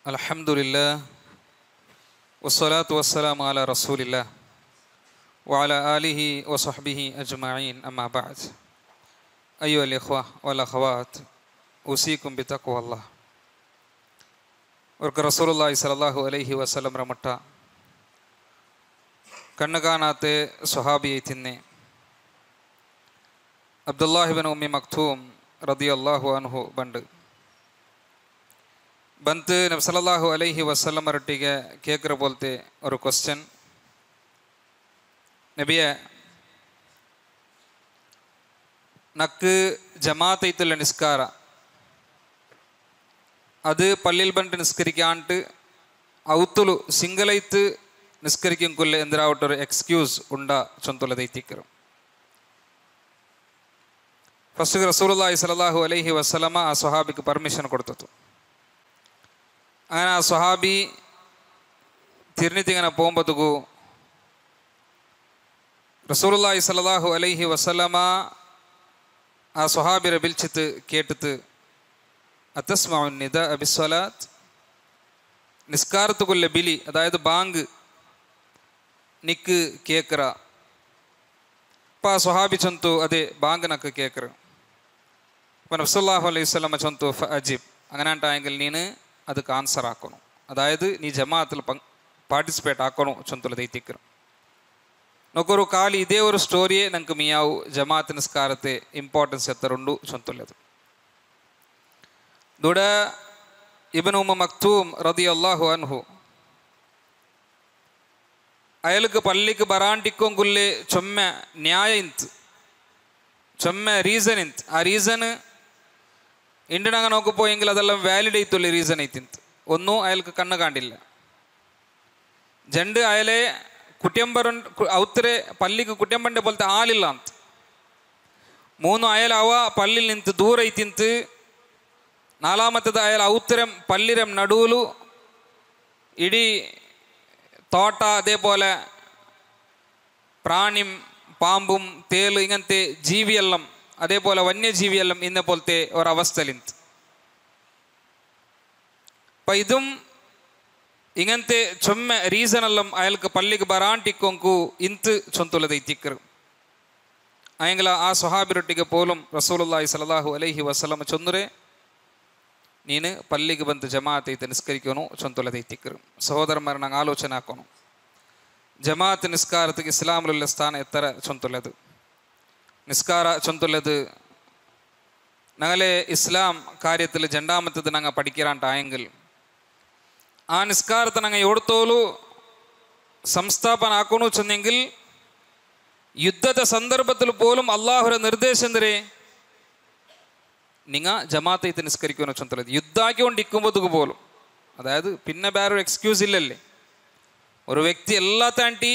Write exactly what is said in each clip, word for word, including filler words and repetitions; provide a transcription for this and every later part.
Alhamdulillah, wassalatu wassalamu ala rasulillah wa ala alihi wa sahbihi ajma'in, amma ba'd. Ayyuha al-ikhwa wal akhawat, usikum bi taqwallah. Orka Rasulullah sallallahu alaihi wasallam ramata kannagaanate sahabiyaytinne Abdullah ibn Ummi Maktoum radiyallahu anhu bandu ಬಂತು ನಬಿ ಸಲ್ಲಲ್ಲಾಹು ಅಲೈಹಿ ವಸಲ್ಲಂ ರೊಟ್ಟಿಗೆ ಕೇಕ್ರ ಬೋಲ್ತೆ ஒரு question. നബിയെ, നക്ക് ജമാഅത്തൈത്തുള്ള നിസ്കാര അത് പള്ളിയിൽ ಬಂದು നിസ്കരിക്കാണ്ട് ഔത്തുಲು സിംഗലൈത്ത് നിസ്കരിക്കും കൊല്ലെ എന്തിരാവട്ടൊരു എക്സ്ക്യൂസ് ഉണ്ടാ ചൊന്തുള്ളതൈത്തിക്കറും. ഫസ്റ്റ് റസൂലുള്ളാഹി സ്വല്ലല്ലാഹു അലൈഹി വസല്ലമ ആ സ്വഹാബിക്ക് പെർമിഷൻ കൊടുത്തു. അങ്ങനെ ആ സ്വഹാബി തിരിഞ്ഞിങ്ങനെ പോകുമ്പോഴത്തേക്കു റസൂലുള്ളാഹി സ്വല്ലല്ലാഹു അലൈഹി വസല്ലമ ആ സ്വഹാബിയെ വിളിച്ചിട്ട് കേട്ടിട്ട് അത്തസ്മഉ നിദാ ബിസ്സലാത്ത്, നിസ്കാരത്തുക്കുള്ള ബിലി, അതായത് ബാങ്ക് നിക്ക് കേക്കറ. അപ്പം ആ സ്വഹാബി ചൊന്തു അതെ ബാങ്ക് നക്ക് കേക്കറ. അപ്പം നബി സല്ലല്ലാഹു അലൈഹി വസല്ലമ ചൊന്തു ഫഅജിബ്, അങ്ങനെ ഉണ്ടായെങ്കിൽ നീന് ಅದಕ್ಕೆ ಆನ್ಸರ್ ಹಾಕೋನು, ಅದಾയത് ನೀ ಜಮಾಅತಲ್ಲಿ ಪಂಗ್ ಪಾರ್ಟಿಸಿಪೇಟ್ ಹಾಕೋನು ಚೊಂತುಲ ದೈತಿಕ್ಕರು ನೊಕರು ಖಾಲಿ ಇದೇ ಒಂದು ಸ್ಟೋರಿಯೇ ನಂಗೆ ಮಿಯಾವು ಜಮಾಅತ್ ನಿಸ್ಕಾರತೆ ಇಂಪಾರ್ಟೆನ್ಸ್ ಎತ್ತರುಂಡು ಚೊಂತುಲ್ಲದು. ದೊಡ ಇಬ್ನ್ ಉಮ್ಮ ಮಕ್ತೂಮ್ റളിയല്ലാഹു അൻഹു അയാൾക്ക് പള്ളിക്ക് ബറാണ്ടിക്കൊങ്കുല്ലേ ചൊമ്മ ന്യായ ಇಂತ್ ചൊമ്മ റീസൺ ಇಂತ್. ಆ ರೀಸನ್ ಇಂಡಿನಾಗ ನೋಕೋಯೆങ്കിൽ ಅದೆಲ್ಲ ವ್ಯಾಲಿಡ್ ಐತುಲ್ಲಿ ರೀಸನ್ ಐತಿಂತ. ഒന്നും അയാൾക്ക് കണ്ണ് കാണ്ടില്ല. ജണ്ട് അയാളെ കുട്ടിയമ്പര ഔത്തരെ പള്ളിക്ക് കുട്ടിയമ്പಂಡೆ പോലത്തെ ആളില്ല ಅಂತ. മൂന്ന് അയാൾ അവ പള്ളിയിൽ നിಂತು ದೂರ ಐತಿಂತ. നാലാമത്തത് അയാൾ ഔത്തരം പള്ളിരം നടുവിಲು ഇടീ തോട്ട അതേപോലെ പ്രാണിയും പാമ്പും തേല് ഇങ്ങനത്തെ ജീവിയെല്ലാം അതേപോലെ വന്യജീവിയെല്ലാം ഇന്ന പോലത്തെ ഒരവസ്ഥയിലിന്ത്. അപ്പം ഇതും ഇങ്ങനത്തെ ചൊമ്മ റീസണെല്ലാം അയാൾക്ക് പള്ളിക്ക് ബറാണ്ടിക്കൊങ്കു ഇന്ത് ചൊന്തുള്ളതൈത്തിക്കറ്. അയെങ്കിൽ ആ സ്വഹാബിരൊಟ್ಟಿಗೆ പോലും റസൂലുള്ളാഹി സ്വല്ലല്ലാഹു അലൈഹി വസല്ലം ചൊന്നുരെ ನೀನು ಪಲ್ಲಿಗೆ ಬಂದು ಜಮಾഅತ್ ಐತೆ ನಿಸ್ಕರಿಕೋನು ಚೊಂತುಲದೈತಿಕ್ಕರು. ಸಹೋದರಮಾರ ನಂಗೆ ಆಲೋಚನೆ ಹಾಕೋನು, ಜಮಾಅತ್ ನಿಸ್ಕಾರತಿಗೆ ಇಸ್ಲಾಂലുള്ള സ്ഥാനം എത്ര ചൊന്തുള്ളത്. നിസ്കാര ചൊന്തുള്ളത് ഞങ്ങളെ ഇസ്ലാം കാര്യത്തിൽ രണ്ടാമത്തത് ഞങ്ങൾ പഠിക്കാണ്ടായെങ്കിൽ ആ നിസ്കാരത്തെ ഞങ്ങൾ എവിടത്തോലു സംസ്ഥാപന ആക്കണു ചെന്നെങ്കിൽ യുദ്ധത്തെ സന്ദർഭത്തിൽ പോലും അള്ളാഹുര നിർദ്ദേശം എന്തരേ നിങ്ങൾ ജമാഅത്ത് നിസ്കരിക്കുമെന്ന് ചൊന്തല്ലത്. യുദ്ധാക്കിക്കൊണ്ടിരിക്കുമ്പോഴത്തേക്ക് പോലും, അതായത് പിന്നെ വേറൊരു എക്സ്ക്യൂസ് ഇല്ലല്ലേ. ഒരു വ്യക്തി എല്ലാ താണ്ടി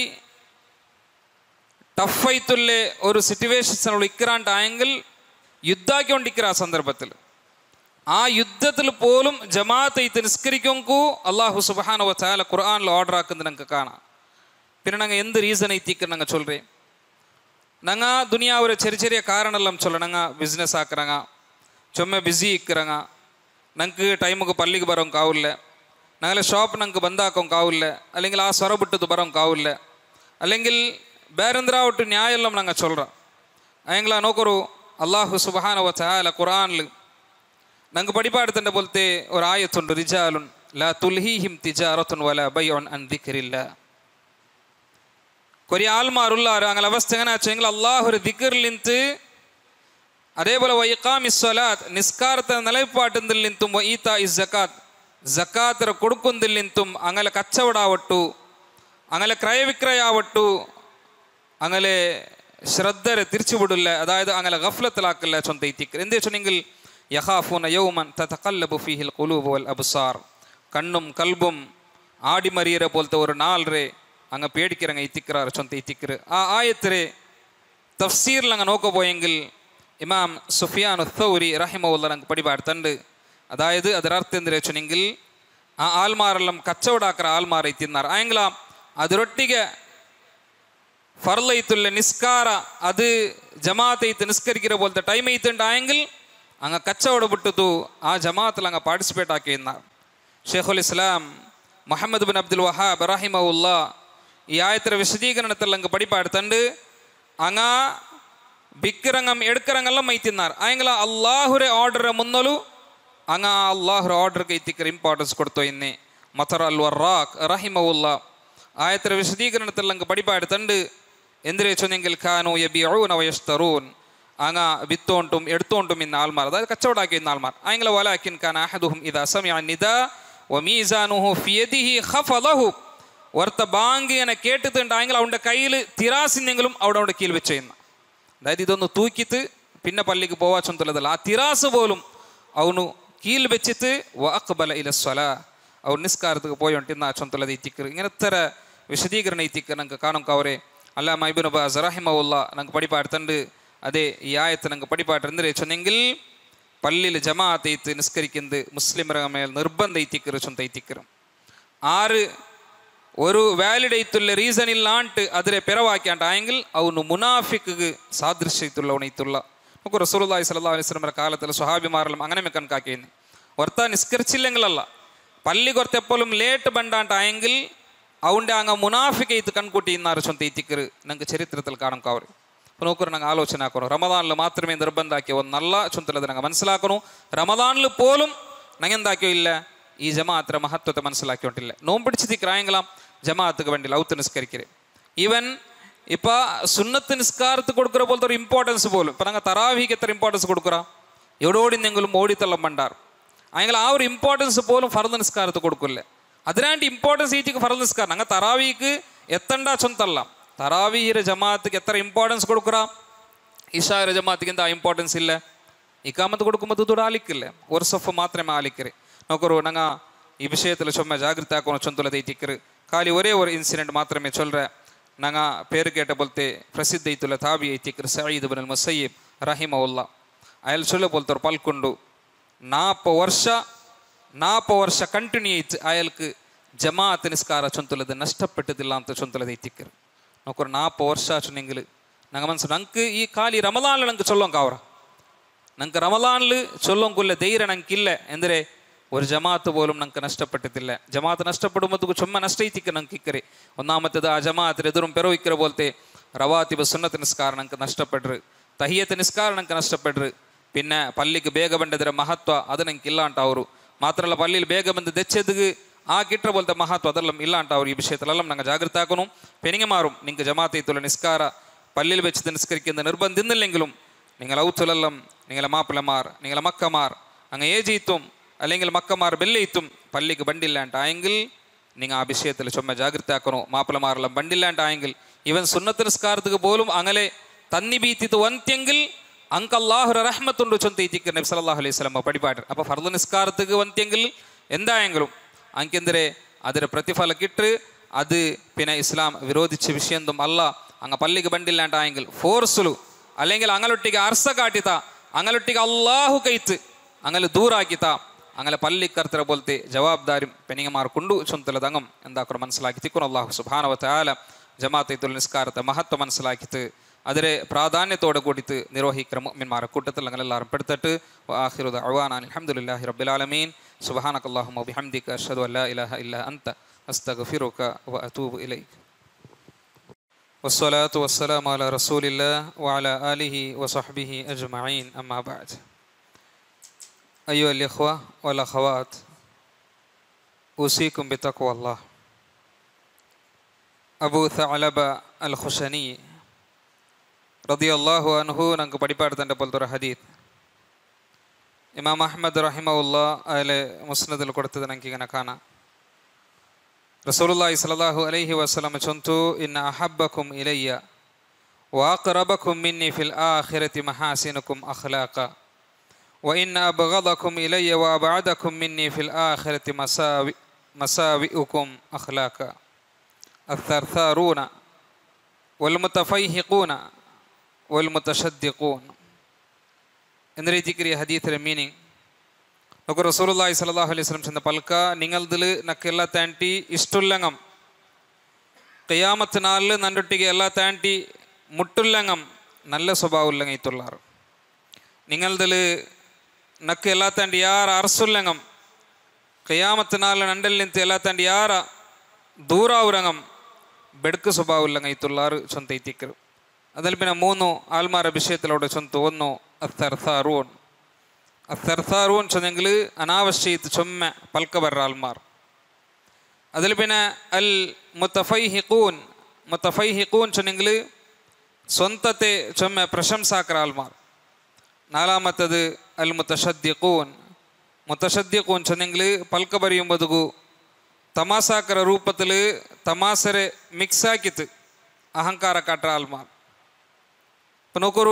ടഫായിട്ടുള്ള ഒരു സിറ്റുവേഷൻസിനുള്ള ഇക്കറാണ്ടായെങ്കിൽ യുദ്ധാക്കിക്കൊണ്ടിരിക്കിற ആ സന്ദർഭത്തിൽ ആ യുദ്ധത്തിൽ പോലും ജമാഅത്ത് ಐತೆ നിസ്കരിക്കൊങ്കു അള്ളാഹു സുബ്ഹാനഹു വ തആല ഖുർആനിൽ ഓർഡർ ആക്കുന്നത് ഞങ്ങൾക്ക് കാണാം. പിന്നെ ഞങ്ങൾ എന്ത് റീസൺ ಐತಿಕ್ಕ ഞങ്ങൾ ചൊല്ലേ ഞങ്ങൾ ദുനിയാവൊരു ചെറിയ ചെറിയ കാരണമെല്ലാം ചൊല്ല. ഞങ്ങൾ ബിസിനസ് ആക്കുறாங்க, ചുമ്മാ ബിസി ഇക്കறாங்க, ഞങ്ങൾക്ക് ടൈമുക്ക് പള്ളിക്ക് ബರೋಂಗೆ ಕಾವಿಲ್ಲ, ഞങ്ങളെ ഷോപ്പ് ഞങ്ങൾക്ക് ಬಂದಾಕೋಂಗೆ ಕಾವಿಲ್ಲ, അല്ലെങ്കിൽ ആ സ്വറ ಬಿಟ್ಟದ್ದು ಬರೋಂಗೆ ಕಾವಿಲ್ಲ, അല്ലെങ്കിൽ ಬೇರೆಂದ್ರ ಒಟ್ಟು ನ್ಯಾಯ ಎಲ್ಲ ನಂಗೆ ಚೊಲ್ರ. ಅಯ್ಯಂಗ್ಲ ನೋಕರು ಅಲ್ಲಾಹು ಸುಬ್ಹಾನಹು ವ ತಆಲ ഖുർആനിൽ ನಂಗೆ ಪಡಿಪಾಡ್ತಂಡೆ ಬೋಲ್ತೆ ഒരു ആയത്തുണ്ട്, റിജാലുൻ ലാ തുൽഹീഹിം തിജാറത്തുൻ വലാ ബൈഉൻ അൻ ദിക്രില്ലാഹ്. കുറേ ആൾമാരുള്ളാർ അങ്ങനെ അവസ്ഥ എങ്ങനെ വെച്ചെങ്കിൽ അള്ളാഹുര ദിക്റിലിന്ത് അതേപോലെ വഇഖാമിസ് സ്വലാത്ത് നിസ്കാരത്തെ നിലപാട്ടിൽ നിന്നും വഈതാഇസ് സകാത്ത് സകാത്ത് കൊടുക്കുന്നതിൽ നിന്നും അങ്ങനെ കച്ചവടാവട്ടു അങ്ങനെ ക്രയവിക്രയ ആവട്ടു അങ്ങനെ ശ്രദ്ധരെ തിരിച്ചുവിടില്ല, അതായത് അങ്ങനെ ഗഫ്ലത്തിലാക്കില്ല ചൊന്തൈത്തിക്കർ. എന്തേ ചൊന്നെങ്കിൽ യഖാഫൂന യൗമൻ തതഖല്ലബു ഫീഹിൽ ഖുലൂബു വൽ അബ്സാർ, കണ്ണും കൽബും ആടിമറിയര പോലത്തെ ഒരു നാളരെ അങ്ങ് പേടിക്കിറങ്ങ ഇത്തിക്കറാർ ചൊന്തൈത്തിക്കർ. ആ ആയത്തിരെ തഫ്സീറിൽ അങ്ങ് നോക്കപ്പോയെങ്കിൽ ഇമാം സുഫിയാൻ ഉത്തൗരി റഹിമഹുല്ലാഹ് ഞങ്ങൾക്ക് പടിപാടുത്തുണ്ട്. അതായത് അതിനർത്ഥം എന്തിനാ ചൊന്നെങ്കിൽ ആ ആൾമാരെല്ലാം കച്ചവടാക്കിற ആൾമാർ തിന്നാർ ആയെങ്കില അതിരൊಟ್ಟಿಗೆ ഫർളൈത്തുള്ള നിസ്കാര അത് ജമാഅത്ത് ಐತೆ നിസ്കരിക്കിற പോലത്തെ ടൈം ಐತೆ ഉണ്ടായെങ്കിൽ അങ്ങ് കച്ചവടം വിട്ടതു ആ ജമാഅത്തിൽ അങ്ങ് പാർട്ടിസിപ്പേറ്റ് ആക്കിയെന്നാർ. ഷെയ്ഖുൽ ഇസ്ലാം മുഹമ്മദ് ബിൻ അബ്ദുൽ വഹാബ് റഹിമഹുല്ല ഈ ആയത്തിൻ്റെ വിശദീകരണത്തിൽ അങ്ങ് പടിപ്പാടുത്തണ്ട് അങ്ങ ಬಿಕ್ಕಿರಂಗಂ ಎಡ್ಕರಂಗಲ್ಲ ಮೈತಿನ್ನಾರ ಆಯಂಗಲ ಅಲ್ಲಾಹುರೆ ಆರ್ಡರ್ ಮುನ್ನಲು ಅಂಗ ಅಲ್ಲಾಹುರ ಆರ್ಡರ್ಗೆ ಇತ್ತಿಕ್ಕರ ಇಂಪಾರ್ಟೆನ್ಸ್ ಕೊಡ್ತೋ ಇನ್ನೆ ಮಥರ ಅಲ್ ವರ್ರಾಕ್ ರಹಿಮವುಲ್ಲಾ ಆಯತರ ವಿಶದೀಕರಣದಲ್ಲಿ ಅಂಗ ಪಡಿಪಾಡು ತಂಡು ಎಂದ್ರೆ ಚೊನೆಂಗಿಲ್ ಖಾನು ಯಬಿಊನ ವಯಸ್ತರೂನ್ ಅಂಗ ಬಿತ್ತೋಂಟುಂ ಎಡ್ತೋಂಟುಂ ಇನ್ನ ಆಲ್ಮಾರ್ ಅದಾದ ಕಚ್ಚವಡ ಹಾಕಿ ಇನ್ನ ಆಲ್ಮಾರ್ ಆಯಂಗಲ ವಲಾಕಿನ್ ಕಾನ ಅಹದುಹುಂ ಇದಾ ಸಮಿಅ ನಿದಾ ವ ಮೀಜಾನುಹು ಫಿ ಯದಿಹಿ ಖಫಲಹು വർത്ത ബാങ്കിനെ കേട്ടിട്ടുണ്ട് ആയെങ്കിൽ അവൻ്റെ കയ്യിൽ തിരാസിനെങ്കിലും അവിടെ അവിടെ കീൽ വെച്ച് ചെയ്യുന്ന അതായത് ഇതൊന്ന് തൂക്കിത്ത് പിന്നെ പള്ളിക്ക് പോവാ ചൊന്തലതല്ല ആ തിരാസ് പോലും അവನು കീൽ വെച്ചിട്ട് വ അഖ്ബല ഇല സ്വലാ ಅವ್ರು ನಿಸ್ಕಾರಕ್ಕೆ പോയി ಹೊಂಟಿನ ಚೊಂತಲದ ಇತ್ತಿಕ್ಕರು ಇങ്ങനತ್ತರ ವಿಶದೀಕರಣ ಇತ್ತಿಕ್ಕ ನಂಗೆ ಕಾಣೋಕೆ ಅವರೇ ಅಲ್ಲಾಮ ಇಬ್ನು ಬಾಜ್ ರಹಿಮಹುಲ್ಲಾ ನಂಗೆ ಪಡಿಪಾಡ್ತಂಡು ಅದೇ ಈ ಆಯತ್ತು ನಂಗೆ ಪಡಿಪಾಟ್ರಂದ್ರೆ ಚೊನ್ನೆಂಗಿಲ್ പള്ളിയിൽ ജമാഅത്ത് ഇത്ത് നിസ്കരിക്കുന്നത് മുസ്ലിംര മേൽ നിർബന്ധ ഇത്തിക്കറ് ചൊന്ത ഇത്തിക്കറ് ആറ് ഒരു വാലിഡ് ಐತುಲ್ಲ ರೀಸನ್ ಇಲ್ಲ ಅಂಟ್ ಅದರ ಪೆರವಾಕ್ಯಾಂಟ ಆಯಂಗಿಲ್ ಅವನು ಮುನಾಫಿಕ್ಗೆ ಸಾದೃಶ್ಯ ಐತುಲ್ಲ ಅವನ ಐತುಲ್ಲ നമുക്ക് റസൂലുള്ളാഹി സ്വല്ലല്ലാഹു അലൈഹി വസല്ലം കാലത്തിൽ സ്വഹാബിമാരെല്ലാം അങ്ങനെ കണക്കാക്കിയിരുന്നു വർത്ത നിസ്കരിച്ചില്ലെങ്കിലല്ല പള്ളി കുറത്തെപ്പോഴും ലേറ്റ് ബണ്ടാണ്ട് ആയെങ്കിൽ അവൻ്റെ അങ്ങ് മുനാഫിക്ക് ಐತು ಕಣ್ಕುಟ್ಟಿ ಇನ್ನಾರು ಚೊಂತ ಇತ್ತಿಕ್ಕರು ನಂಗೆ ಚರಿತ್ರದಲ್ಲಿ ಕಾಣಕ್ಕೆ ಅವರು ನೋಕರು ನಂಗೆ ಆಲೋಚನೆ ಹಾಕೋಣ ರಮದಾನ್ಲು ಮಾತ್ರಮೇ ನಿರ್ಬಂಧ ಹಾಕಿ ಒಂದು ನಲ್ಲ ಚೊಂತಲದ ನಂಗೆ ಮನಸ್ಸಿಲಾಕೋನು ರಮದಾನ್ಲು പോലും ನಂಗೆಂದಾಕ್ಯೋ ಇಲ್ಲ ഈ ജമാഅത്ര മഹത്വത്തെ മനസ്സിലാക്കി കൊണ്ടില്ല നോമ്പിടിച്ച് തിക്രായെങ്കിലാം ജമാഅത്തുക്ക് വേണ്ടിയില്ല ഔത്ത് നിസ്കരിക്കര് ഈവൻ ഇപ്പം സുന്നത്ത് നിസ്കാരത്ത് കൊടുക്കുന്ന പോലത്തെ ഒരു ഇമ്പോർട്ടൻസ് പോലും ഇപ്പം ഞങ്ങൾ തറാവിക്ക് എത്ര ഇമ്പോർട്ടൻസ് കൊടുക്കുക എവിടെ ഓടിന്നെങ്കിലും ഓടിത്തള്ളം പണ്ടാർ ആയെങ്കിൽ ആ ഒരു ഇമ്പോർട്ടൻസ് പോലും ഫർദ് നിസ്കാരത്ത് കൊടുക്കില്ല അതിനായിട്ട് ഇമ്പോർട്ടൻസ് ഈറ്റിക്ക് ഫർദ് നിസ്കാരം ഞങ്ങൾ തറാവിക്ക് എത്തണ്ട ചൊന്തല്ല തറാവീഹിര ജമാഅത്തുക്ക് എത്ര ഇമ്പോർട്ടൻസ് കൊടുക്കുക ഇഷാഹിര ജമാഅത്തുക്ക് എന്താ ഇമ്പോർട്ടൻസ് ഇല്ല ഇക്കാമത്ത് കൊടുക്കുമ്പോൾ ദൂരം ആലിക്കില്ലേ ഒരു സഫ് മാത്രമേ ആലിക്കര് നോക്കರು ನಂಗೆ ಈ ವಿಷಯದಲ್ಲಿ ಚೊಮ್ಮೆ ಜಾಗೃತಿ ಹಾಕೋಣ ಚೊಂತುಲದ ಐತಿಕ್ಕರು ಖಾಲಿ ಒರೇ ಒಂದು ಇನ್ಸಿಡೆಂಟ್ ಮಾತ್ರಮೇ ಚೊಲ್ರೆ ನಂಗೆ ಪೇರು ಕೇಟ ಬೋಲ್ತೆ ಪ್ರಸಿದ್ಧ ಐತುಲ್ಲ ತಾಬಿ ಐತಿಕ್ಕರು ಸಯೀದ್ ಇಬ್ನ್ ಅಲ್ ಮುಸಯ್ಯಿಬ್ ರಹಿಮಹುಲ್ಲಾ ಅಯಲ್ ಚೊಲ್ಲೆ ಬೋಲ್ತವ್ರು ಪಲ್ಕೊಂಡು ನಾಪ ವರ್ಷ ನಾಪ ವರ್ಷ ಕಂಟಿನ್ಯೂ ಐತು ಅಯಲ್ക്ക് ಜಮಾಅತ್ ನಿಸ್ಕಾರ ಚೊಂತುಲದ ನಷ್ಟಪಟ್ಟದಿಲ್ಲ ಅಂತ ಚೊಂತುಲದ ಐತಿಕ್ಕರು ನೋಕರು ನಾಪ ವರ್ಷ ಚೊನ್ನೆಂಗಿಲ್ ನಂಗೆ ಮನಸ್ಸು ನಂಗೆ ಈ ಖಾಲಿ ರಮಲಾನ್ಲು ನಂಗೆ ಚೊಲ್ಲೋಂಗೆ ಅವರ ನಂಗೆ ರಮಲಾನ್ಲು ಚೊಲ್ಲೋಂಗುಲ್ಲ ಧೈರ್ಯ ನಂಗಿಲ್ಲ ಎಂದರೆ ഒരു ജമാഅത്ത് പോലും നമുക്ക് നഷ്ടപ്പെട്ടിട്ടില്ല ജമാഅത്ത് നഷ്ടപ്പെടുമ്പോൾ ചുമ്മാ നഷ്ടയിത്തിക്ക നമുക്ക് ഇക്കറി ഒന്നാമത്തേത് ആ ജമാഅത്തിന് എതിരും പെറവിക്കറ പോലത്തെ റവാത്തിബ് സുന്നത്ത് നിസ്കാരം നമുക്ക് നഷ്ടപ്പെട്ടു തഹിയത്ത് നിസ്കാരം നമുക്ക് നഷ്ടപ്പെട്ടു പിന്നെ പള്ളിക്ക് ಬೇಗ ಬಂದದರ ಮಹತ್ವ ಅದು ನಂಗೆ ಇಲ್ಲ ಅಂತ ಅವರು ಮಾತ್ರಲ್ಲ ಪಳ್ಳಿಯಲ್ಲಿ ಬೇಗ ಬಂದು ದೆಚ್ಚೆದಿಗೆ ಆ ಗಿಟ್ರ ಬೋಲ್ತೆ ಮಹತ್ವ ಅದೆಲ್ಲಂ ಇಲ್ಲ ಅಂತ ಅವರು ಈ ವಿಷಯದಲ್ಲೆಲ್ಲಂ ನಂಗೆ ಜಾಗೃತಿ ಹಾಕೋನು പെനിങ്ങ മാറും നിങ്ങൾക്ക് ജമാഅത്ത് ഇത്തുള്ള നിസ്കാര പള്ളിയിൽ വെച്ച് നിസ്കരിക്കുന്ന നിർബന്ധിന്നില്ലെങ്കിലും നിങ്ങൾ ഔത്തുലെല്ലാം നിങ്ങളെ മാപ്പിളമാർ നിങ്ങളെ മക്കമാർ അങ്ങ് ഏജീത്തും അല്ലെങ്കിൽ മക്കമാർ ബെല്ലയിത്തും പള്ളിക്ക് ബണ്ടില്ലാണ്ടായെങ്കിൽ നിങ്ങൾ ആ വിഷയത്തിൽ ചുമ്മാ ജാഗ്രത ആക്കണോ മാപ്പിളമാരെല്ലാം ബണ്ടില്ലാണ്ടായെങ്കിൽ ഇവൻ സുന്നത്ത് നിസ്കാരത്തിക്ക് പോലും അങ്ങനെ തന്നി ബീത്തിത്ത് ಒಂತ್ಯೆಂಗಿಲ್ ಅಂಕ ಅಲ್ಲಾಹುರ ರಹಮತ್ತುಂಡು ಚೊಂತ ಇತಿಕ್ಕ ನಬಿ ಸಲ್ಲಲ್ಲಾಹು ಅಲೈಹಿ ವಸಲ್ಲಂ ಪಡಿಪಾಡ್ರು അപ്പോൾ ഫർദ് നിസ്കാരത്തിക്ക് ಒಂತ್ಯೆಂಗಿಲ್ എന്തായെങ്കിലും ಅಂಕೆಂದರೆ ಅದರ ಪ್ರತಿಫಲ കിട്ട് അത് പിന്നെ ഇസ്ലാം വിരോധിച്ച വിഷയൊന്നും അല്ല അങ്ങ് പള്ളിക്ക് ബണ്ടില്ലാണ്ടായെങ്കിൽ ഫോഴ്സുಲು അല്ലെങ്കിൽ അങ്ങലൊಟ್ಟಿಗೆ ಅರ್ಸ ಕಾಟಿತ അങ്ങലൊಟ್ಟಿಗೆ ಅಲ್ಲಾಹು ಕೈತ್ അങ്ങനെ ദൂരാക്കിത്ത അങ്ങനെ പള്ളി കർത്തര പോലത്തെ ജവാബ്ദാരും പെനിങ്ങമാർക്കുണ്ടു ചൊന്തലതങ്ങം എന്താക്കണം മനസ്സിലാക്കി തിക്കുന്നു അല്ലാഹു സുബ്ഹാനഹു വ തആല ജമാഅത്തുൽ നിസ്കാരത്തെ മഹത്വം മനസ്സിലാക്കിയിട്ട് അതിരെ പ്രാധാന്യത്തോടെ കൂടിയിട്ട് നിർവഹിക്കുന്ന മുഅ്മിൻമാരെ കൂട്ടത്തിൽ ഞങ്ങളെല്ലാവരും പെടുത്തിട്ട് വആഖിറു ദഅവാനാ അൽഹംദുലില്ലാഹി റബ്ബിൽ ആലമീൻ സുബ്ഹാനകല്ലാഹുമ്മ വബിഹംദിക അഷ്ഹദു അല്ലാ ഇലാഹ ഇല്ലാ അൻത അസ്തഗ്ഫിറുക വഅതൂബു ഇലൈക വസ്സലാത്തു വസ്സലാമു അലാ റസൂലില്ലാഹി വഅലാ ആലിഹി വസഹ്ബിഹി അജ്മഈൻ അമ്മാ ബഅദ് أيها الإخوة والأخوات أوصيكم بتقوى الله أبو ثعلبة الخشني رضي الله عنه نانك പഠിപ്പാടുത്തൻ്റെ പോലത്തെ ഒരു ഹദീത്ത് ഇമാം അഹ്മദ് റഹിമഹുല്ലാ അതിലെ മുസ്നദിൽ കൊടുത്തത് നമുക്ക് ഇങ്ങനെ കാണാം റസൂലുള്ളാഹി സ്വല്ലല്ലാഹു അലൈഹി വസല്ലം ചൊന്തു ഇന്ന അഹബ്ബകും ഇലയ്യ വഅഖറബകും മിന്നി ഫിൽ ആഖിറതി മഹാസിനുകും അഖ്ലാഖ وإن أبغضكم إلي وأبعدكم مني في الآخرة مساوئ مساوئكم أخلاقا الثرثارون والمتفيهقون والمتشدقون എന്ന രീതിക്ക് ഈ ഹദീസിന്റെ മീനിങ് നമുക്ക് റസൂലുള്ളാഹി സ്വല്ലല്ലാഹു അലൈഹി വസല്ലം ചെന്ന പൽക്ക നിങ്ങളതിൽ നക്കെല്ല താണ്ടി ഇഷ്ടുല്ലങ്ങം ഖിയാമത്ത് നാളിൽ നന്നൊട്ടിಗೆ ಎಲ್ಲ താണ്ടി മുട്ടുല്ലങ്ങം നല്ല സ്വഭാവമുല്ലങ്ങ ഇത്തുള്ളാറ് നിങ്ങളതിൽ ನಕ್ಕೆ ಎಲ್ಲ ತಾಂಡಿ ಯಾರು ಅರ್ಸುಲ್ಲಂಗಂ ഖിയാമത്ത് നാളിൽ ನಂಡಲ್ಲಿಂತ ಎಲ್ಲ ತಂಡಿ ಯಾರ ದೂರ ಅವರಂಗಂ ಬೆಡಕು ಸ್ವಭಾವ ಇಲ್ಲಂಗ ಐತುಲ್ಲಾರು ಚೊಂತ ಐತಿಕ್ಕರು ಅದಲ್ಲಿ ಪಿನ ಮೂನು ಆಲ್ಮಾರ ವಿಷಯത്തിലൂടെ ಚೊಂತ ಒಂದು ಅರ್ಥರ್ಥಾರೂನ್ ಅರ್ಥರ್ಥಾರೂನ್ ಚೊಂದೆಂಗಿಲು ಅನಾವಶ್ಯಕ ಚೊಮ್ಮೆ ಪಲ್ಕ ಬರ್ರ ಆಲ್ಮಾರ್ അതിൽ പിന്നെ അൽ മുത്തഫൈഹിഖൂൻ മുത്തഫൈഹിഖൂൻ ചൊന്നെങ്കിൽ സ്വന്തത്തെ ചൊമ്മ പ്രശംസാക്കര ആൾമാർ. നാലാമത്തത് അൽ മുത്തശദ്ദിഖൂൻ മുത്തശദ്ദിഖൂൻ ചൊന്നെങ്കിൽ പൽക്ക പറയുമ്പോഴൂ തമാസാക്കര രൂപത്തിൽ തമാസരെ മിക്സാക്കിത്ത് അഹങ്കാര കാട്ട ആൾമാർ. ഇപ്പം നോക്കൊരു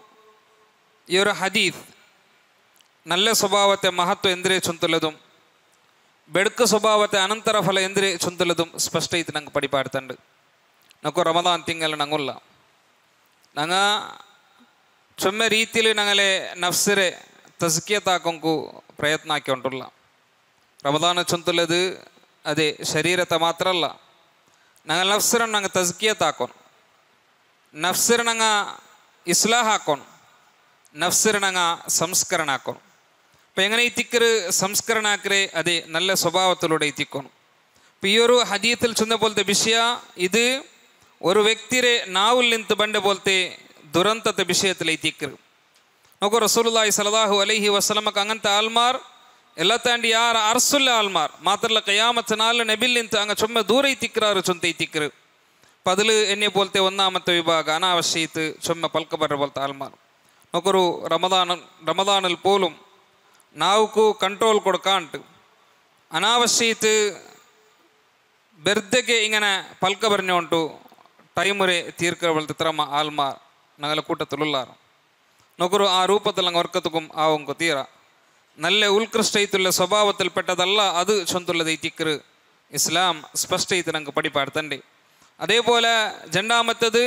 ഈ ഒരു ഹദീസ് നല്ല സ്വഭാവത്തെ മഹത്വം എന്തിരെ ചൊന്തലതും ಬೆಡಕು ಸ್ವಭಾವತೆ ಅನಂತರ ಫಲ ಎಂದರೆ ಚೊಂದಲದು ಸ್ಪಷ್ಟ ಐತಿ ನಂಗೆ ಪಡಿಪಾಡ್ತಂಡು ನಕ್ಕು ರಮದಾನ್ ತಿಂಗಳು ನಂಗುಲ್ಲ ನಂಗೆ ಚೊಮ್ಮೆ ರೀತಿಲಿ ನಂಗಲೆ ನಫ್ಸರೆ ತಸ್ಕಿಯತ್ ಹಾಕೊಂಕು ಪ್ರಯತ್ನ ಹಾಕಿಕೊಂಡಿಲ್ಲ. ರಮದಾನ ಚೊಂತಲದು ಅದೇ ಶರೀರತ ಮಾತ್ರ ಅಲ್ಲ, ನಂಗೆ ನಫ್ಸರ ನಂಗೆ ತಸ್ಕಿಯತ್ ಹಾಕೋನು, ನಫ್ಸರ ನಂಗೆ ಇಸ್ಲಾಹ ಹಾಕೋನು, ನಫ್ಸರ ನಂಗೆ ಸಂಸ್ಕರಣ ಹಾಕೋನು. അപ്പം എങ്ങനെ ഇത്തിക്കറ് സംസ്കരണാക്കരെ അതെ നല്ല സ്വഭാവത്തിലൂടെ എത്തിക്കണം. അപ്പം ഈ ഒരു ഹദീത്തിൽ ചൊന്ന പോലത്തെ വിഷയ ഇത് ഒരു വ്യക്തിരെ നാവിൽ നിന്ന് ബണ്ട പോലത്തെ ദുരന്തത്തെ വിഷയത്തിൽ എത്തിക്കറ്. നോക്കൂ റസൂലുള്ളാഹി സ്വല്ലല്ലാഹു അലൈഹി വസല്ലമക്ക് അങ്ങനത്തെ ആൾമാർ ಎಲ್ಲ ತಾಂಡಿ ಯಾರ ಅರ್ಸುಲ್ಲ ಆಲ್ಮಾರ್ ಮಾತ್ರಲ್ಲ ಕಯಾಮತ್ ನಾಲ್ ನಬಿಲ್ ನಿಂತ ಹಂಗ ಚೊಮ್ಮೆ ದೂರ ಐತಿಕ್ರಾರು ಚೊಂತ ಐತಿಕ್ರು ಪದಲು ಎಣ್ಣೆ ಬೋಲ್ತೆ ಒನ್ನಾಮತ್ತ ವಿಭಾಗ ಅನಾವಶ್ಯಯಿತು ಚೊಮ್ಮೆ ಪಲ್ಕ ಬರ್ರ ಬೋಲ್ತ ಆಲ್ಮಾರ್. ನೋಕರು ರಮದಾನ ರಮದಾನಲ್ಲಿ ಪೋಲು ನಾವುಕು ಕಂಟ್ರೋಲ್ ಕೊಡ್ಕಾಂಟು ಅನಾವಶ್ಯಯಿತು ಬೆರ್ದೆಗೆ ಇಂಗನೆ ಪಲ್ಕ ಬರ್ನೆ ಉಂಟು ಟೈಮುರೆ ತೀರ್ಕರ ಬಲ್ತ ತ್ರಮ ಆಲ್ಮಾರ್ ನಗಲ ಕೂಟತುಲ್ಲಾರು നോക്കൂ ആ രൂപത്തിൽ അങ്ങ് വർക്കത്തുക്കും ആവുങ്കു തീര നല്ല ഉത്കൃഷ്ടയിത്തുള്ള സ്വഭാവത്തിൽപ്പെട്ടതല്ല അത് ചൊന്തുള്ളത് ഇത്തിക്കറ് ഇസ്ലാം സ്പഷ്ടയിത്ത് ഞങ്ങൾക്ക് പഠിപ്പാടുത്തണ്ട്. അതേപോലെ രണ്ടാമത്തത്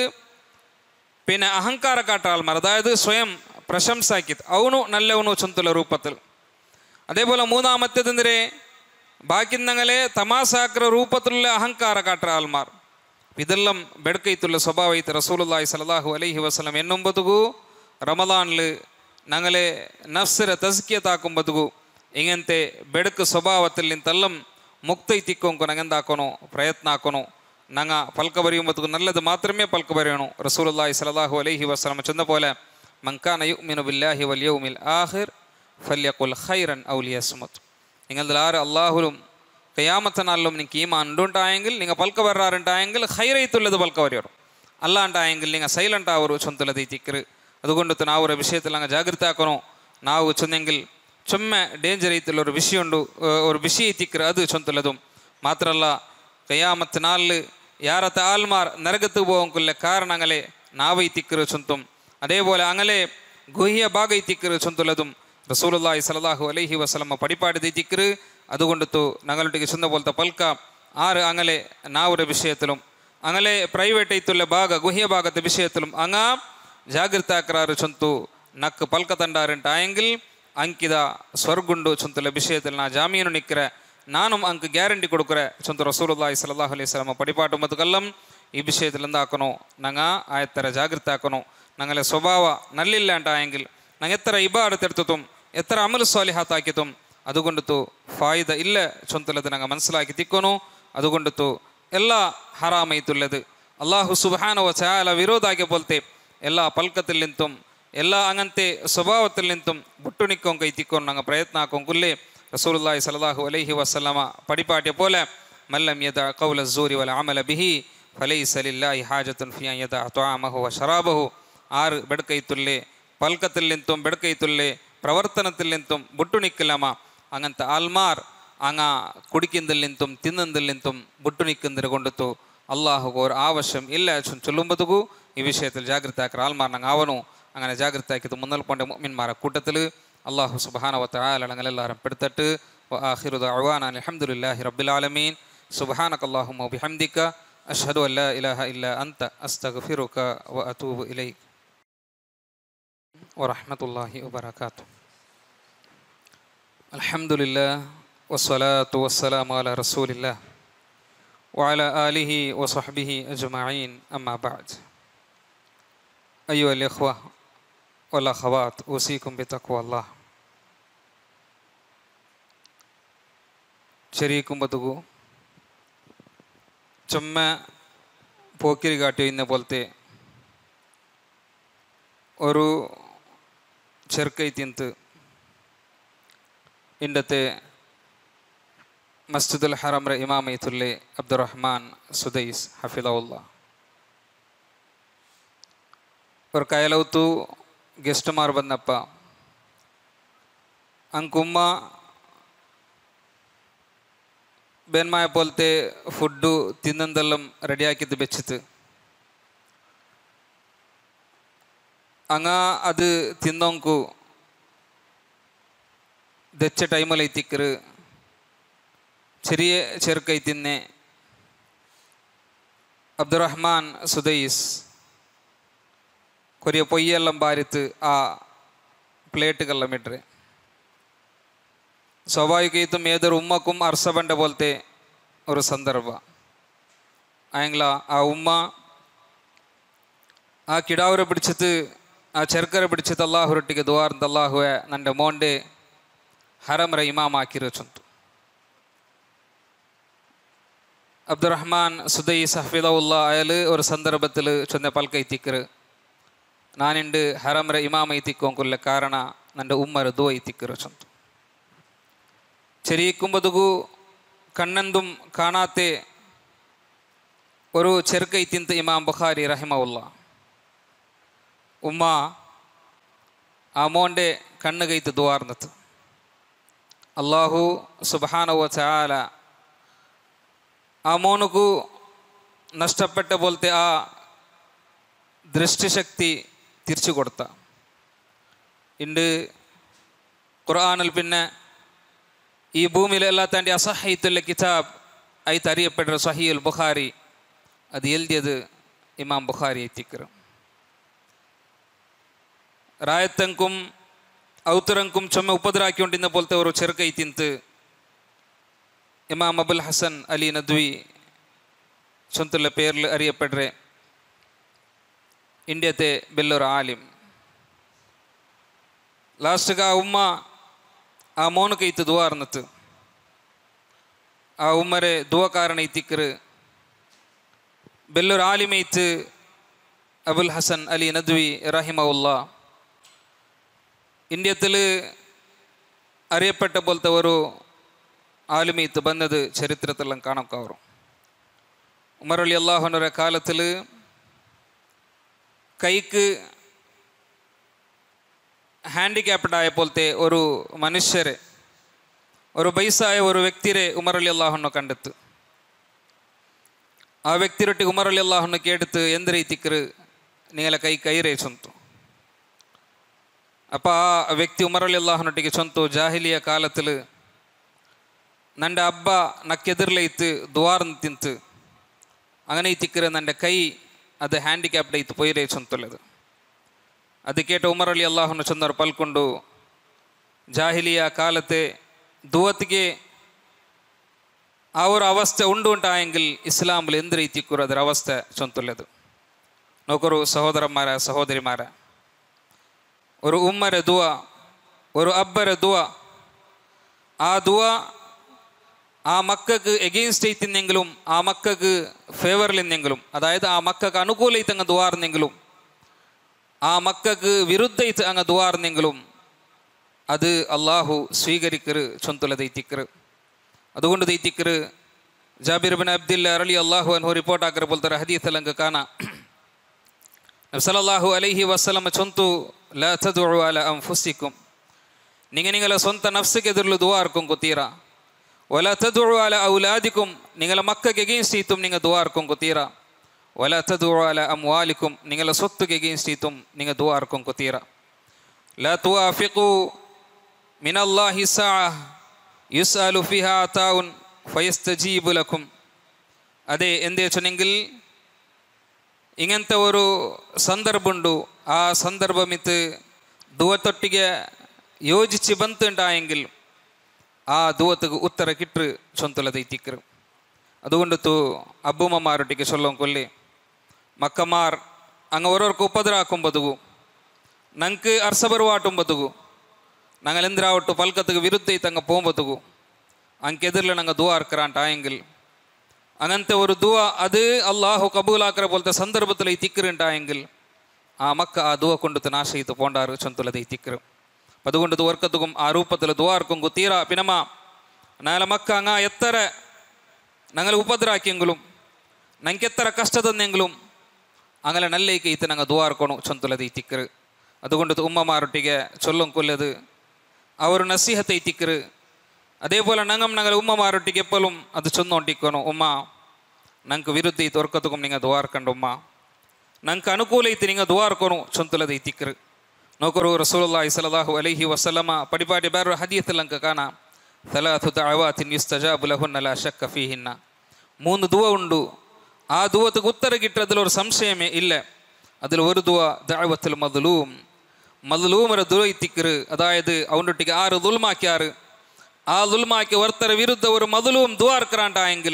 പിന്നെ അഹങ്കാര കാട്ട ആൾമാർ അതായത് സ്വയം പ്രശംസാക്കിത് ಅವನು നല്ലവನು ചൊന്തുള്ള രൂപത്തിൽ. അതേപോലെ മൂന്നാമത്തേത് എന്തിരെ ബാക്കിന്നങ്ങളെ തമാസാക്കര രൂപത്തിലുള്ള അഹങ്കാര കാട്ട ആൾമാർ ഇതെല്ലാം ಬೆಡಕೈತುള്ള ಸ್ವಭಾವ ಐತೆ. ರಸೂಲುಲ್ಲಾಹಿ ಸಲ್ಲಲ್ಲಾಹು ಅಲೈಹಿ ವಸಲ್ಲಂ ಎನ್ನುಂಬದುಗೂ ರಮದಾನ್ಲು ഞങ്ങളെ നഫ്സിനെ തസ്കിയത്താക്കുമ്പോഴത്തേക്കു ഇങ്ങനത്തെ ಬೆಡಕು സ്വഭാവത്തിൽ നിന്നെല്ലാം മുക്തೈತಿಕ್ಕೊಂಕು ನಂಗೆಂದಾಕೋನು ಪ್ರಯತ್ನ ಹಾಕೋನು ನಂಗ ಪಲ್ಕ ಬರೆಯುമ്പോഴത്തേക്കു നല്ലത് മാത്രമേ പൽക്ക ಬರೆಯೋಣ. റസൂലുള്ളാഹി സ്വല്ലല്ലാഹു അലൈഹി വസല്ലം ചെന്ന പോലെ മൻകാന യുഅ്മിനു ബില്ലാഹി വൽ യൗമിൽ ആഖിർ ഫല്യഖുൽ ഖൈറൻ ഔ ലിയസ്മുത്. നിങ്ങളിൽ ആര് അല്ലാഹുലും ഖിയാമത്ത് നാളിലും നിങ്ങൾക്ക് ഈമാൻ ഉണ്ടുണ്ടായെങ്കിൽ നിങ്ങൾ പൽക്ക ಬರಾറുണ്ടായെങ്കിൽ ഖൈറൈത്തുള്ളത് പൽക്ക ಬರೆಯೋರು, ಅಲ್ಲಾಂಟಾയെങ്കിൽ നിങ്ങൾ ಸೈಲೆಂಟ್ ಆವರು ಚೊಂತುಲದ ಇತಿಕ್ರು. അതുകൊണ്ട് നാവರ ವಿಷಯത്തിൽ അങ്ങ് ಜಾಗೃತಿ ಹಾಕೋನು. ನಾವು ಚೊಂದೆಂಗಿಲ್ ಚೊಮ್ಮೆ ಡೇಂಜರ್ ಐತಿಲ್ಲ ഒരു ವಿಷಯುಂಡು ഒരു ವಿಷಯ ಇತಿಕ್ರು ಅದು ಚೊಂತುಲದು ಮಾತ್ರ ಅಲ್ಲ ഖിയാമത്ത് നാളിൽ ಯಾರತ್ತ ಆಲ್ಮಾರ್ ನರಗತ್ತು പോകಂಕುಲ್ಲ ಕಾರಣ ಅಂಗಲೆ ನಾವು ಇತಿಕ್ರು ಚೊಂತುಂ. അതേപോലെ ಅಂಗಲೆ ಗುಹ್ಯ ಭಾಗ ಇತಿಕ್ರು ಚೊಂತುಲದುಂ റസൂലുള്ളാഹി സ്വല്ലല്ലാഹു അലൈഹി വസല്ലം പടിപ്പാടിದ ಇತಿಕ್ರು. അതുകൊണ്ടു ഞങ്ങളുടെ ചൊന്ന പോലത്തെ പൽക്ക ആറ് ಅಂಗಲೆ ನಾವರ ವಿಷಯത്തിലും ಅಂಗಲೆ ಪ್ರೈವೇಟ್ ಐತುಲ್ಲ ಭಾಗ ಗುಹ್ಯ ಭಾಗದ ವಿಷಯത്തിലും അങ്ങ ಜಾಗೃತ ಆಕ್ರಾರು ಚೊಂತು ನಕ್ ಪಲ್ಕ ತಂಡಾರಂಟಾಯಂಗಿಲ್ ಅಂಕಿದ ಸ್ವರ್ಗುಂಡು ಚೊಂತುಲ ವಿಷಯത്തിൽ ನಾ ಜಾಮೀನು ನಿಕ್ಕರೆ ನಾನು ಅಂಕ್ ಗ್ಯಾರಂಟಿ ಕೊಡುಕರೆ ಚೊಂತು റസൂലുള്ളാഹി സ്വല്ലല്ലാഹു അലൈഹി വസല്ലം ಪಡಿಪಾಟು ಮತ್ತು ಕಲ್ಲಂ ಈ ವಿಷಯത്തിൽ എന്താക്കണോ ನಂಗ ಆಯತ್ತರ ಜಾಗೃತ ಆಕಣೋ. ഞങ്ങളെ സ്വഭാವ നല്ലില്ല ಅಂಟಾಯಂಗಿಲ್ ನಂಗೆ ಎತ್ತರ ಇಬಾಡತ್ ಎಡ್ತುಂ ಎತ್ತರ ಅಮಲು ಸಾಲಿಹಾತ್ ಹಾಕಿತುಂ അതുകൊണ്ടു ಫಾಯಿದ ಇಲ್ಲ ಚೊಂತುಲದು ನಂಗೆ ಮನಸ್ಸಲಾಕಿ ತಿಕ್ಕೋನು. അതുകൊണ്ടു ಎಲ್ಲ ಹರಾಮೈತುಲ್ಲದು ಅಲ್ಲಾಹು ಸುಬ್ಹಾನಹು ವ ತಆಲ ವಿರೋಧ ಆಗಿ ಬೋಲ್ತೆ ಎಲ್ಲ ಪಲ್ಕത്തിൽ ನಿಂತುം ಎಲ್ಲ അങ്ങനത്തെ സ്വഭാവത്തിൽ നിന്നും ബുട്ടുണിക്കോം കൈത്തിക്കോം ഞങ്ങൾ പ്രയത്ന ആക്കൊങ്കില്ലേ റസൂലുള്ളാഹി സ്വല്ലല്ലാഹു അലൈഹി വസല്ലമ പടിപ്പാട്ടിയ പോലെ മല്ലം യദഅ ഖൗല അസ്സൂരി വൽ അമല ബിഹി ഫലൈസ ലില്ലാഹി ഹാജത്തുൻ ഫി അൻ യദഅ തുആമഹു വ ശറാബഹു. ആറ് ಬೆಡಕೈತುല്ലേ പൽക്കത്തിൽ നിന്നും ಬೆಡಕೈತುല്ലേ പ്രവർത്തനത്തിൽ നിന്നും ബുട്ടുണിക്കലമ അങ്ങനത്തെ ആൽമാർ അങ്ങ കുടിക്കുന്നതിൽ നിന്നും തിന്നുന്നതിൽ നിന്നും ബുട്ടുണിക്കുന്നതിന് കൊണ്ടുത്തു അള്ളാഹുക്ക് ഒരു ആവശ്യം ಇಲ್ಲ ചൊല്ലുമ്പോഴത്തേക്കു ഈ വിഷയത്തിൽ ജാഗ്രത ആക്കറ ആൾമാർ ഞങ്ങൾ ആവണു. അങ്ങനെ ജാഗ്രത ആക്കിയത് മുന്നൽക്കൊണ്ട മുഅ്മിൻമാരെ കൂട്ടത്തിൽ അള്ളാഹു സുബ്ഹാനഹു വ തആല ഞങ്ങളെല്ലാവരും പെടുത്തിട്ട് വ ആഖിറു ദഅവാനാ അൽഹംദുലില്ലാഹി റബ്ബിൽ ആലമീൻ സുബ്ഹാനകല്ലാഹുമ്മ വ ബിഹംദിക അഷ്ഹദു അൻ ലാ ഇലാഹ ഇല്ലാ അൻത അസ്തഗ്ഫിറുക വ അതൂബു ഇലൈക വ റഹ്മത്തുള്ളാഹി വ ബറകാതുഹു. അൽഹംദുലില്ലാഹ് വസ്സലാത്തു വസ്സലാമു അലാ റസൂലില്ലാഹ് وعلى آله وصحبه أجمعين أما بعد. أيها الإخوة والأخوات أوصيكم بتقوى الله. ചെറിയിക്കുമ്പത്തുകു ചുമ്മ പോക്കിരി കാട്ടി ഇന്ന പോലത്തെ ഒരു ചെറുക്കൈ തിന്ത് ഇണ്ടത്തെ മസ്ജിദുൽ ഹറംറെ ഇമാമയത്തുല്ലെ അബ്ദുറഹ്മാൻ സുദൈസ് ഹഫിദുല്ല ഒരു കയലൗത്തു ഗസ്റ്റുമാർ വന്നപ്പ ಅಂಕುಮ್ಮ ಬೆನ್ಮಾಯ ಪೋಲ್ತೆ ಫುಡ್ಡು ತಿನ್ನಂದೆಲ್ಲಂ ರೆಡಿ ಹಾಕಿದ್ದು ಬೆಚ್ಚಿತ್ತು ಅಂಗ ಅದು ತಿನ್ನೋಂಕು ದೆಚ್ಚ ಟೈಮಲ್ಲಿ ಐತಿಕ್ಕರು ചെറിയ ചെറുക്കൈ തിന്നെ അബ്ദുറഹ്മാൻ സുദൈസ് കൊറിയ പൊയ്യെല്ലാം ബാരിത്ത് ആ പ്ലേറ്റുകളെല്ലാം ഇട്ടರೆ സ്വാഭാവികമായിട്ടും ഏതൊരു ഉമ്മക്കും അർസബണ്ട പോലത്തെ ഒരു സന്ദർഭ ആയെങ്കില ആ ഉമ്മ ആ കിടാവരെ പിടിച്ചിട്ട് ആ ചെറുക്കരെ പിടിച്ചിട്ട് അള്ളാഹുരൊಟ್ಟಿಗೆ ದುವಾರ್ದ ಅಲ್ಲಾಹುವೆ ನನ್ನ മോൻ്റെ ഹറംറെ ഇമാമാക്കിರು ചൊന്തു അബ്ദുറഹ്മാൻ സുദൈസ് ഹഫിദുല്ല അയാൾ ഒരു സന്ദർഭത്തിൽ ചൊന്ന പൽക്കൈത്തിക്കറ് നാനുണ്ട് ഹറംറെ ഇമാമൈത്തിക്കോങ്കുള്ള കാരണ ನನ್ನ ഉമ്മര ദുവ ಐತಿಕ್ಕರು ചൊന്തു ചെറിയിക്കുമ്പതുകു കണ്ണെന്തും കാണാത്തെ ഒരു ചെറുക്കൈ തിന്ത് ഇമാം ബുഖാരി റഹിമഉല്ല ഉമ്മ ആ മോൻ്റെ കണ്ണ് കൈത്ത് ദ്വാർന്നത് അള്ളാഹു സുബ്ഹാനഹു വ തആല ആ മോനുക്കു നഷ്ടപ്പെട്ട പോലത്തെ ആ ദൃഷ്ടിശക്തി തിരിച്ചു കൊടുത്ത ഇണ്ട് ഖുർആനിൽ പിന്നെ ഈ ഭൂമിയിലെ എല്ലാത്തൻ്റെ അസഹീത്തുള്ള കിതാബ് ആയിട്ട് അറിയപ്പെട്ട സഹീഉൽ ബുഖാരി അത് എഴുതിയത് ഇമാം ബുഖാരി എത്തിക്കറ് റായത്തങ്കും ഔത്തറങ്കും ചുമ ഉപദ്രാക്കിക്കൊണ്ടിരുന്ന പോലത്തെ ഒരു ചെറുക്കൈ തിന്ത് ഇമാം അബുൽ ഹസൻ അലി നദ്വി ചൊന്തുള്ള പേരിൽ അറിയപ്പെട്ട ഇന്ത്യത്തെ ബെല്ലൊരു ആലിം ലാസ്റ്റ് ആ ഉമ്മ ആ മോന് കൈത്ത് ദ്വാർന്നത് ആ ഉമ്മരെ ദ്വാകാരൻ എത്തിക്കറ് ബെല്ലൊരു ആലിമൈത്ത് അബുൽ ഹസൻ അലി നദ്വി റഹിമഉല്ല ഇന്ത്യത്തിൽ അറിയപ്പെട്ട പോലത്തെ ഒരു ആലിമൈത്ത് ಬಂದത് ചരിത്രത്തിലെല്ലാം കാണക്കാവറും ഉമർ അലി അള്ളാഹുവിൻ്റെ കാലത്തിൽ കൈക്ക് ഹാൻഡിക്യാപ്ഡ് ആയ പോലത്തെ ഒരു മനുഷ്യരെ ഒരു ബൈസായ ഒരു വ്യക്തിരെ ഉമർ അലി അള്ളാഹുനെ കണ്ടെത്ത് ആ വ്യക്തിരൊട്ടി ഉമർ അലി അള്ളാഹുനെ കേടുത്ത് എന്ത് ರೀತಿക്കറ് നിങ്ങളെ ಕೈ ಕೈರೇ ಚೊಂತು ಅಪ್ಪ ಆ ವ್ಯಕ್ತಿ ಉಮರ್ ಅಲಿ ಅಲ್ಲಾಹನೊಟ್ಟಿಗೆ ಚೊಂತು ಜಾಹಿಲಿಯ ಕಾಲത്തിൽ ನನ್ನ ಅಬ್ಬ ನಕ್ಕೆದಿರ್ಲೆ ಇತ್ತು ದ್ವಾರ್ನ ತಿಂತು അങ്ങനെ ഇത്തിക്കറ് ನನ್ನ ಕೈ ಅದು ಹ್ಯಾಂಡಿಕ್ಯಾಪ್ಡ್ ಐತು ಪೊಯ್ರೇ ಚೊಂತುಲ್ಲದು ಅದು ಕೇಟ ಉಮರ್ ಅಲಿ ಅಲ್ಲಾಹನು ಚೊಂದರು ಪಲ್ಕೊಂಡು ಜಾಹಿಲಿಯ ಕಾಲത്തെ ದುವತ್ತಿಗೆ ആ ഒരു അവസ്ഥ ഉണ്ട് ഉണ്ടായെങ്കിൽ ഇസ്ലാമിൽ എന്ത് രീതിക്കുറ ಅದರ അവസ്ഥ ചൊന്തുള്ളത് നോക്കൊരു സഹോദരന്മാരെ സഹോദരിമാരെ ഒരു ഉമ്മരെ ദുവ ഒരു അബ്ബരെ ദുവ ആ ദുവ ആ മക്കൾക്ക് എഗെയിൻസ്റ്റ് ಐತಿന്നെങ്കിലും ആ മക്കൾക്ക് ഫേവറിലെന്നെങ്കിലും അതായത് ആ മക്കൾക്ക് അനുകൂലമായിട്ട് അങ്ങ് ദുവാർന്നെങ്കിലും ആ മക്കൾക്ക് വിരുദ്ധ അങ്ങ് ദുവാർന്നെങ്കിലും അത് അള്ളാഹു സ്വീകരിക്കറ് ചൊന്തുല ദൈത്തിക്കറ് അതുകൊണ്ട് ദൈത്തിക്കറ് ജാബിർ ബിൻ അബ്ദില്ല റളി അള്ളാഹു അൻഹു റിപ്പോർട്ട് ആക്കറ പോലത്തെ ഹദീസ് അലങ്ക കാണാ നബി സല്ലല്ലാഹു അലൈഹി വസല്ലം ചൊന്തു ലാ തദ്ഉ അലാ അൻഫുസികും നിങ്ങൾ നിങ്ങളെ സ്വന്തം നഫ്സിಗೆ എതിർಲು ദുആർക്കും കുതീറ വലാ തദ്ഉ അലാ ഔലാദികും നിങ്ങളെ മക്കൾക്ക് എഗെയിൻസ്റ്റ് ചെയ്തും നിങ്ങൾ ദുആർക്കും കുതീറ വലാ തദ്ഉ അലാ അംവാലികും നിങ്ങളെ സ്വത്തുക്ക് എഗെയിൻസ്റ്റ് ചെയ്തും നിങ്ങൾ ദുആർക്കും കുതീറ ലാ തുവാഫിഖു മിനല്ലാഹി സഅ യുസ്അലു ഫിഹാ താഉൻ ഫയസ്തജീബു ലക്കും അതെ എന്തേ ചൊന്നെങ്കിൽ ഇങ്ങനത്തെ ഒരു സന്ദർഭമുണ്ട് ആ സന്ദർഭമിത്ത് ദുവത്തൊട്ടിಗೆ ಯೋಜಿಸಿ ಬಂತುಂಟಾയെങ്കിൽ ആ ദുവത്തുക്ക് ഉത്തര കിട്ട് ചൊന്തുലതൈത്തിക്കറ് അതുകൊണ്ടു അബ്ബുമ്മമാരൊട്ടിಗೆ ചൊല്ലും കൊല്ലി മക്കമാർ അങ്ങ് ഓരോർക്ക് ഉപദ്രാക്കുമ്പതുകു ഞങ്ങൾക്ക് അർസബർവാട്ടുമ്പതുകു ഞങ്ങൾ എന്തിരാവട്ടു പൽക്കത്തുക്ക് വിരുദ്ധ അങ്ങ് പോകുമ്പതുകു ಅಂಕೆದಿರ್ಲಿ ನಂಗೆ ದುವಾ ಇರ್ಕರಾಂಟ ಆಯಂಗಿಲ್ അങ്ങനത്തെ ഒരു ദുവ അത് അള്ളാഹു കബൂലാക്കറ പോലത്തെ സന്ദർഭത്തിൽ ഈ തിക്കറുണ്ടായെങ്കിൽ ആ മക്ക ആ ദുവ കൊണ്ട് നാശയിത്ത് പോണ്ടാറ് ചൊന്തുള്ളത് ഈ തിക്കറ് അപ്പം അതുകൊണ്ട് ദുവർക്കത്തുക്കും ആ രൂപത്തിൽ ദുവാർക്കും തീര പിന്നമ നാളെ മക്ക അങ്ങ എത്ര ഞങ്ങൾ ഉപദ്രാക്കിയെങ്കിലും ഞങ്ങൾക്ക് എത്ര കഷ്ട തന്നെങ്കിലും അങ്ങനെ നല്ലേക്ക് ഇത്ത് ഞങ്ങൾ ദുവാർക്കണു ചൊന്തുള്ളത് ഈ തിക്കറ് അതുകൊണ്ട് ഉമ്മമാരൊട്ടിಗೆ ചൊല്ലും കൊല്ലത് അവർ നസീഹത്തെ ഈ തിക്കറ് അതേപോലെ ഞങ്ങൾ ഞങ്ങൾ ഉമ്മമാരൊട്ടിಗೆ എപ്പോഴും അത് ചൊന്നോണ്ടിക്കണു ഉമ്മ ഞങ്ങൾക്ക് വിരുദ്ധ ഈ തുറക്കത്തുക്കും നിങ്ങൾ ദ്വാർക്കണ്ട ഉമ്മ ഞങ്ങൾക്ക് അനുകൂല ഇത്ത് നിങ്ങൾ ദ്വാർക്കണു ചൊന്തുള്ളത് ഈ തിക്കറ് നോക്കറു റസൂലുള്ളാഹി സ്വല്ലല്ലാഹു അലൈഹി വസല്ലമ പടിപാടി വേറൊരു ഹദീത്തിൽ ഞങ്ങൾക്ക് കാണാം സലാത്തു ദഅവാത്തിൻ യുസ്തജാബു ലഹുന്ന ലാ ശക്ക ഫീഹിന്ന മൂന്ന് ദുവ ഉണ്ട് ആ ദുവക്ക് ഉത്തരം കിട്ടുന്നതിലൊരു സംശയമേ ഇല്ല അതിൽ ഒരു ദുവ ദഅവത്തുൽ മദ്ലൂം മദ്ലൂമര ദുവ ഈ തിക്കറ് അതായത് അവനൊട്ടിಗೆ ആറ് ദുൽമാക്കിയാറ് ആ ദുൽമാക്കി വർത്തര വിരുദ്ധ ഒരു മദ്ലൂം ദ്വാർക്കറാണ്ടായെങ്കിൽ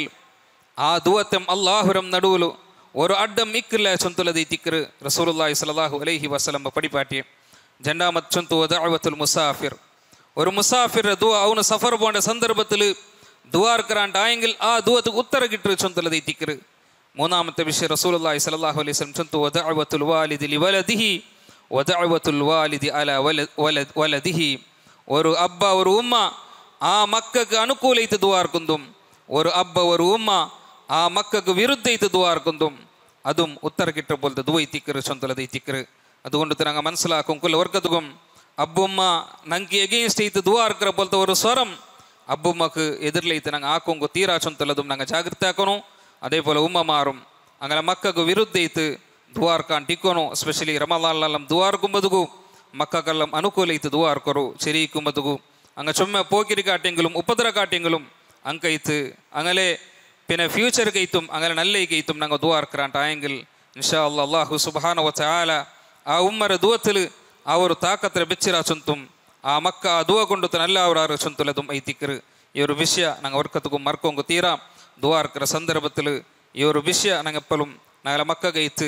ആ ദുവത്തം അള്ളാഹുരം നടുവിലു ഒരു അഡ്ഡം ഇക്കില്ല ചൊന്തുള്ളത് ഈ തിക്കറ് റസൂലുള്ളാഹി സ്വല്ലല്ലാഹു അലൈഹി വസല്ലം പടിപാട്ടി രണ്ടാമത് ചൊന്തു ദഅവത്തുൽ മുസാഫിർ ഒരു മുസാഫിർ ദുവ അവന് സഫർ പോണ്ട സന്ദർഭത്തിൽ ദ്വാർക്കറാണ്ടായെങ്കിൽ ആ ദുവത്ത് ഉത്തര കിട്ടു ചൊന്തുള്ളത് ഈ തിക്കറ് മൂന്നാമത്തെ വിഷയം റസൂലുള്ളാഹി സ്വല്ലല്ലാഹു അലൈഹി വസല്ലം ചൊന്തു ദഅവത്തുൽ വാലിദി ലിവലദിഹി വദഅവത്തുൽ വാലിദി അലാ വലദ് വലദിഹി ഒരു അബ്ബ ഒരു ഉമ്മ ആ മക്കൾക്ക് അനുകൂല ഇത്ത് ദ്വാർക്കുന്നതും ഒരു അബ്ബ ഒരു ഉമ്മ ആ മക്കൾക്ക് വിരുദ്ധ ഇത്ത് ദ്വാർക്കുന്നതും അതും ഉത്തര കിട്ട പോലത്തെ ദുവ ഈ തിക്കറ് ചൊന്തുള്ളത് ഈ തിക്കറ് അതുകൊണ്ട് ഞങ്ങൾ മനസ്സിലാക്കും കൊല്ല വർക്കത്തുക്കും അബ്ബുമ്മ ഞങ്ങൾക്ക് എഗെയിൻസ്റ്റ് ഇത്ത് ദ്വാർക്കറ പോലത്തെ ഒരു സ്വരം അബ്ബുമ്മക്ക് എതിരിലൈത്ത് ഞങ്ങൾ ആക്കുമ്പോൾ തീരാ ചൊന്തുള്ളതും ഞങ്ങൾ ജാഗ്രത ആക്കണു അതേപോലെ ഉമ്മമാറും അങ്ങനെ മക്കൾക്ക് വിരുദ്ധ ഇത്ത് ദ്വാർക്കാൻ ടിക്കണു എസ്പെഷ്യലി റമളാനിലെല്ലാം ദ്വാർക്കുമ്പതുകു മക്കൾക്കെല്ലാം അനുകൂല ഇത്ത് ദ്വാർക്കറു ചെറിയിക്കുമ്പതുകു അങ്ങ് ചുമ്മ പോക്കിരി കാട്ടെങ്കിലും ഉപദ്ര കാട്ടെങ്കിലും അങ്കൈത്ത് അങ്ങനെ പിന്നെ ഫ്യൂച്ചർ കൈത്തും അങ്ങനെ നല്ല കൈത്തും ഞങ്ങൾ ദ്വാർക്കറാണ്ടായെങ്കിൽ ഇൻഷാ അല്ലാ അല്ലാഹു സുബ്ഹാനഹു വ തആല ആ ഉമ്മര ദുവത്തിൽ ആ ഒരു താക്കത്ര ಬೆಚ್ಚಿರ ಚೊಂತುಂ ಆ ಮಕ್ಕ ಆ ದುವ ಕೊಂಡು ಎಲ್ಲಾವರಾರು ಚೊಂತುಲದುಂ ಐ ತಿಕ್ಕರು ಈ ഒരു ವಿಷಯ ഞങ്ങൾ വർക്കത്തുക്കും മർക്കൊങ്കു തീരാ ദ്വാർക്കറ സന്ദർഭത്തിൽ ഈ ഒരു വിഷയ ഞങ്ങൾ എപ്പോഴും ഞങ്ങളെ മക്ക കൈത്ത്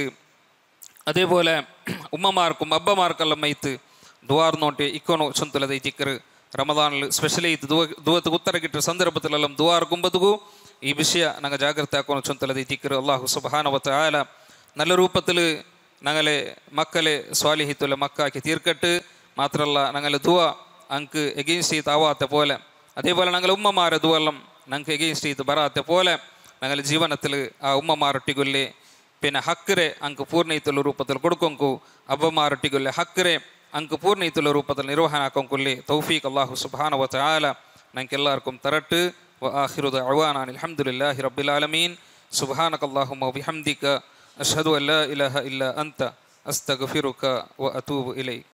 അതേപോലെ ഉമ്മമാർക്കും അബ്ബമാർക്കെല്ലാം മൈത്ത് ദ്വാർന്നോട്ട് ഇക്കോണു ചൊന്തുലത് ഈ തിക്കറ് റമദാനിൽ സ്പെഷ്യലി ഇത് ദുവ ദുവത്ത് ഉത്തര കിട്ടിയ സന്ദർഭത്തിലെല്ലാം ദ്വാർക്കുമ്പതുകു ഈ വിഷയ ഞങ്ങൾ ജാഗ്രത ആക്കോണു ചൊന്തുലത് ഈ തിക്കറ് അല്ലാഹു സുബ്ഹാനഹു വ തആല നല്ല രൂപത്തിൽ ഞങ്ങളെ മക്കളെ സ്വാലിഹിത്തുള്ള മക്കാക്കി തീർക്കട്ട് മാത്രമല്ല ഞങ്ങളെ ദുവ അങ്ക് എഗെയിൻസ്റ്റ് ചെയ്ത് ആവാത്ത പോലെ അതേപോലെ ഞങ്ങളെ ഉമ്മമാരെ ദുവെല്ലാം ഞങ്ങൾക്ക് എഗെയിൻസ്റ്റ് ചെയ്ത് ബറാത്ത പോലെ ഞങ്ങളുടെ ജീവനത്തിൽ ആ ഉമ്മമാരൊട്ടികൊല്ലെ പിന്നെ ഹക്കരെ അങ്ക് പൂർണ്ണയിത്തുള്ള രൂപത്തിൽ കൊടുക്കൊങ്കു അബ്ബമാരൊട്ടികൊല്ലെ ഹക്കരെ അങ്ക് പൂർണ്ണയിത്തുള്ള രൂപത്തിൽ നിർവഹണ ആക്കൊല്ലേ തൗഫീഖ് അല്ലാഹു സുബ്ഹാനഹു വ തആല ഞങ്ങൾക്ക് എല്ലാവർക്കും തരട്ട് വ ആഖിറു ദഅവാനാ അൽഹംദുലില്ലാഹി റബ്ബിൽ ആലമീൻ സുബ്ഹാനകല്ലാഹുമ്മ വബിഹംദിക അഷ്ഹദു അൻ ലാ ഇലാഹ ഇല്ലാ അൻത അസ്തഗ്ഫിറുക വ അതൂബു ഇലൈക്.